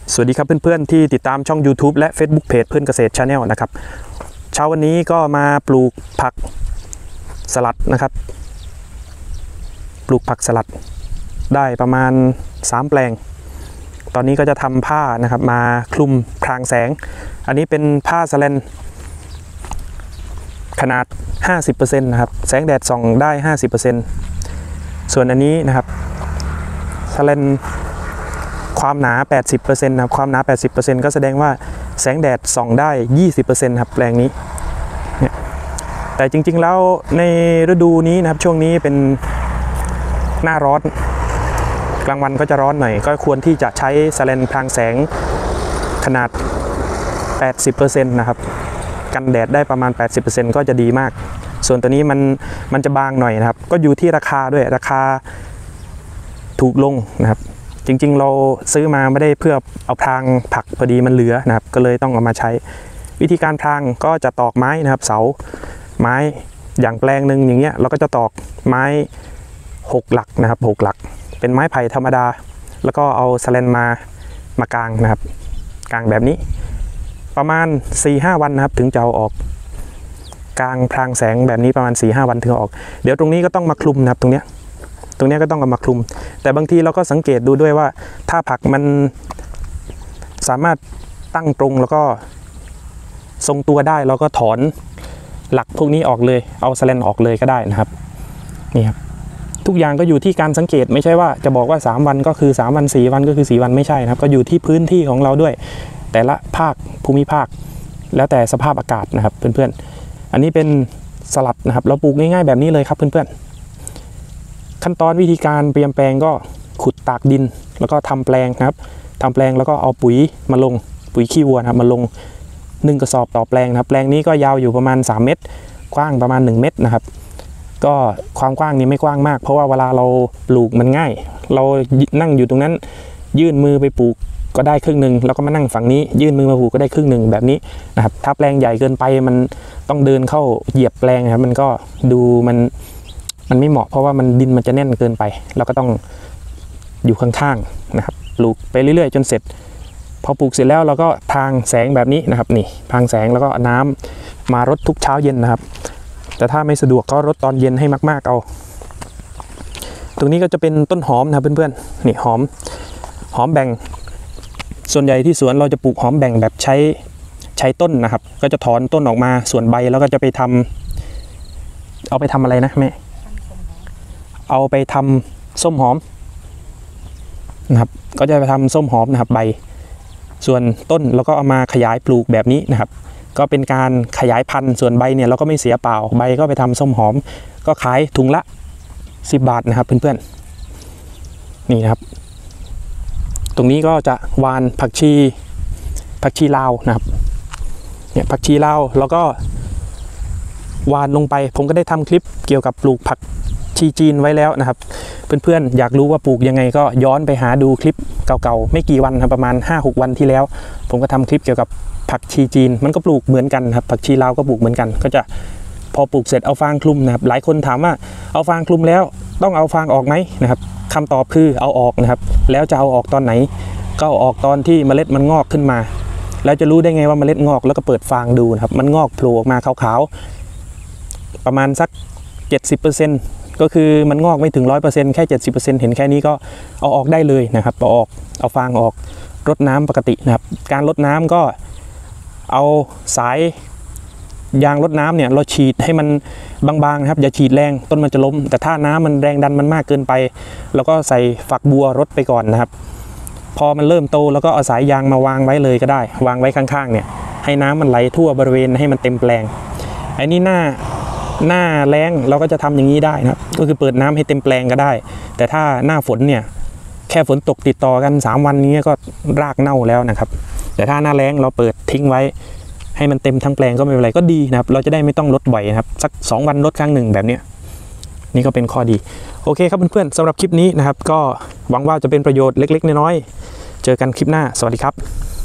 สวัสดีครับเพื่อนๆที่ติดตามช่อง YouTube และ Facebook Page เพื่อนเกษตร Channel นะครับเช้าวันนี้ก็มาปลูกผักสลัดนะครับปลูกผักสลัดได้ประมาณ3แปลงตอนนี้ก็จะทำผ้านะครับมาคลุมพรางแสงอันนี้เป็นผ้าสแลนขนาด 50% นะครับแสงแดดส่องได้ 50% ส่วนอันนี้นะครับสแลนความหนา 80% นะครับความหนา 80% ก็แสดงว่าแสงแดดส่องได้ 20% ครับแปลงนี้เนี่ยแต่จริงๆแล้วในฤดูนี้นะครับช่วงนี้เป็นหน้าร้อนกลางวันก็จะร้อนหน่อยก็ควรที่จะใช้สแลนพรางแสงขนาด 80% นะครับกันแดดได้ประมาณ 80% ก็จะดีมากส่วนตัวนี้มันจะบางหน่อยนะครับก็อยู่ที่ราคาด้วยราคาถูกลงนะครับจริงๆเราซื้อมาไม่ได้เพื่อเอาพรางผักพอดีมันเหลือนะครับก็เลยต้องเอามาใช้วิธีการพรางก็จะตอกไม้นะครับเสาไม้อย่างแปลงหนึ่งอย่างเงี้ยเราก็จะตอกไม้6หลักนะครับ6หลักเป็นไม้ไผ่ธรรมดาแล้วก็เอาสแลนมากางนะครับกางแบบนี้ประมาณ 4-5 วันนะครับถึงจะเอาออกกางพรางแสงแบบนี้ประมาณ 4-5 วันถึงเอาออกเดี๋ยวตรงนี้ก็ต้องมาคลุมนะครับตรงนี้ก็ต้องเอามาคลุมแต่บางทีเราก็สังเกตดูด้วยว่าถ้าผักมันสามารถตั้งตรงแล้วก็ทรงตัวได้เราก็ถอนหลักพวกนี้ออกเลยเอาสแลนออกเลยก็ได้นะครับนี่ครับทุกอย่างก็อยู่ที่การสังเกตไม่ใช่ว่าจะบอกว่า3วันก็คือ3วัน4วันก็คือ4วันไม่ใช่นะครับก็อยู่ที่พื้นที่ของเราด้วยแต่ละภาคภูมิภาคแล้วแต่สภาพอากาศนะครับเพื่อนๆอันนี้เป็นสลัดนะครับเราปลูกง่ายๆแบบนี้เลยครับเพื่อนๆขั้นตอนวิธีการเตรียมแปลงก็ขุดตากดินแล้วก็ทำแปลงนะครับทำแปลงแล้วก็เอาปุ๋ยมาลงปุ๋ยขี้วัวนะครับมาลง1กระสอบต่อแปลงนะครับแปลงนี้ก็ยาวอยู่ประมาณ3เมตรกว้างประมาณ1เมตรนะครับก็ความกว้างนี้ไม่กว้างมากเพราะว่าเวลาเราปลูกมันง่ายเรานั่งอยู่ตรงนั้นยื่นมือไปปลูกก็ได้ครึ่งหนึ่งแล้วก็มานั่งฝั่งนี้ยื่นมือมาปลูกก็ได้ครึ่งหนึ่งแบบนี้นะครับถ้าแปลงใหญ่เกินไปมันต้องเดินเข้าเหยียบแปลงนะครับมันก็ดูมันไม่เหมาะเพราะว่าดินมันจะแน่นเกินไปเราก็ต้องอยู่ข้างๆนะครับปลูกไปเรื่อยๆจนเสร็จพอปลูกเสร็จแล้วเราก็พรางแสงแบบนี้นะครับนี่พรางแสงแล้วก็น้ำมารดทุกเช้าเย็นนะครับแต่ถ้าไม่สะดวกก็รดตอนเย็นให้มากๆเอาตรงนี้ก็จะเป็นต้นหอมนะครับเพื่อนๆนี่หอมแบ่งส่วนใหญ่ที่สวนเราจะปลูกหอมแบ่งแบบใช้ต้นนะครับก็จะถอนต้นออกมาส่วนใบแล้วก็จะไปทำเอาไปทำอะไรนะแม่เอาไปทำส้มหอมนะครับก็จะไปทำส้มหอมนะครับใบส่วนต้นเราก็เอามาขยายปลูกแบบนี้นะครับก็เป็นการขยายพันธุ์ส่วนใบเนี่ยเราก็ไม่เสียเปล่าใบก็ไปทำส้มหอมก็ขายถุงละ10 บาทนะครับเพื่อนๆนี่นะครับตรงนี้ก็จะหว่านผักชีลาวนะครับเนี่ยผักชีลาวแล้วก็หว่านลงไปผมก็ได้ทำคลิปเกี่ยวกับปลูกผักชีจีนไว้แล้วนะครับเพื่อนๆอยากรู้ว่าปลูกยังไงก็ย้อนไปหาดูคลิปเก่าๆไม่กี่วันครับประมาณ 5-6 วันที่แล้วผมก็ทำคลิปเกี่ยวกับผักชีจีนมันก็ปลูกเหมือนกันครับผักชีลาวก็ปลูกเหมือนกันก็จะพอปลูกเสร็จเอาฟางคลุมนะครับหลายคนถามว่าเอาฟางคลุมแล้วต้องเอาฟางออกไหมนะครับคำตอบคือเอาออกนะครับแล้วจะเอาออกตอนไหนก็เอาออกตอนที่เมล็ดมันงอกขึ้นมาแล้วจะรู้ได้ไงว่าเมล็ดงอกแล้วก็เปิดฟางดูนะครับมันงอกโผล่ออกมาขาวๆประมาณสัก 70%ก็คือมันงอกไม่ถึง 100% แค่ 70% เห็นแค่นี้ก็เอาออกได้เลยนะครับเอาฟางออกรดน้ำปกตินะครับการรดน้ำก็เอาสายยางรดน้ำเนี่ยเราฉีดให้มันบางๆนะครับอย่าฉีดแรงต้นมันจะล้มแต่ถ้าน้ำมันแรงดันมันมากเกินไปเราก็ใส่ฝักบัวรดไปก่อนนะครับพอมันเริ่มโตแล้วก็เอาสายยางมาวางไว้เลยก็ได้วางไว้ข้างๆเนี่ยให้น้ำมันไหลทั่วบริเวณให้มันเต็มแปลงไอ้นี่หน้าแล้งเราก็จะทำอย่างนี้ได้นะครับก็คือเปิดน้ำให้เต็มแปลงก็ได้แต่ถ้าหน้าฝนเนี่ยแค่ฝนตกติดต่อกัน3วันนี้ก็รากเน่าแล้วนะครับแต่ถ้าหน้าแล้งเราเปิดทิ้งไว้ให้มันเต็มทั้งแปลงก็ไม่เป็นไรก็ดีนะครับเราจะได้ไม่ต้องลดบ่อยนะครับสัก2วันลดครั้งหนึ่งแบบนี้นี่ก็เป็นข้อดีโอเคครับเพื่อนๆสำหรับคลิปนี้นะครับก็หวังว่าจะเป็นประโยชน์เล็กๆน้อยๆเจอกันคลิปหน้าสวัสดีครับ